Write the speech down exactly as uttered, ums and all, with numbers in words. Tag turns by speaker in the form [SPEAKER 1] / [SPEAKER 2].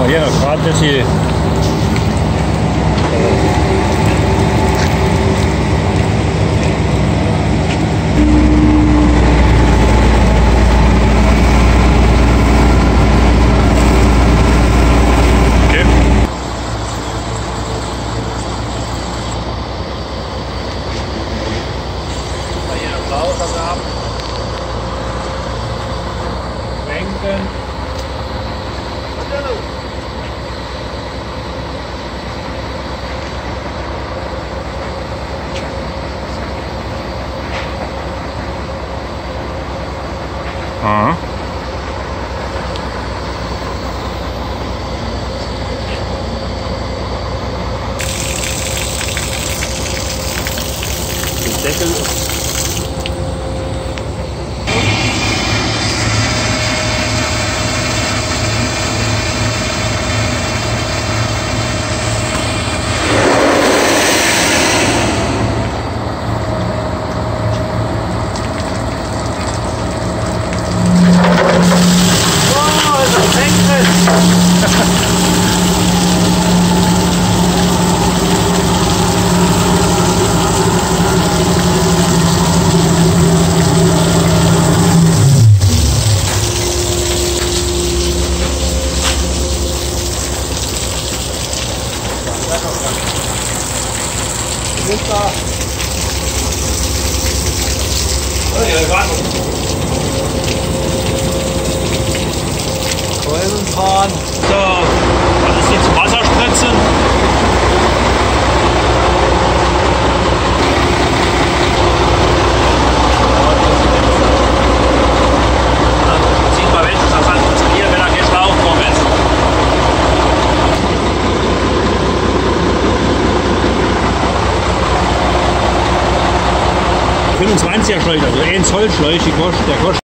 [SPEAKER 1] Ja, gerade das hier. Okay. Hier noch Lauter ab. Schwenken. Aha. Den Deckel. Da. Oh, ja, warte. Kolben fahren. So, das ist jetzt Wasser spritzen. Sieht man, wenn das halt funktioniert, wenn er kein Schlauch kommt. fünfundzwanziger Schläuche, also ein Zoll Schläuche, der kostet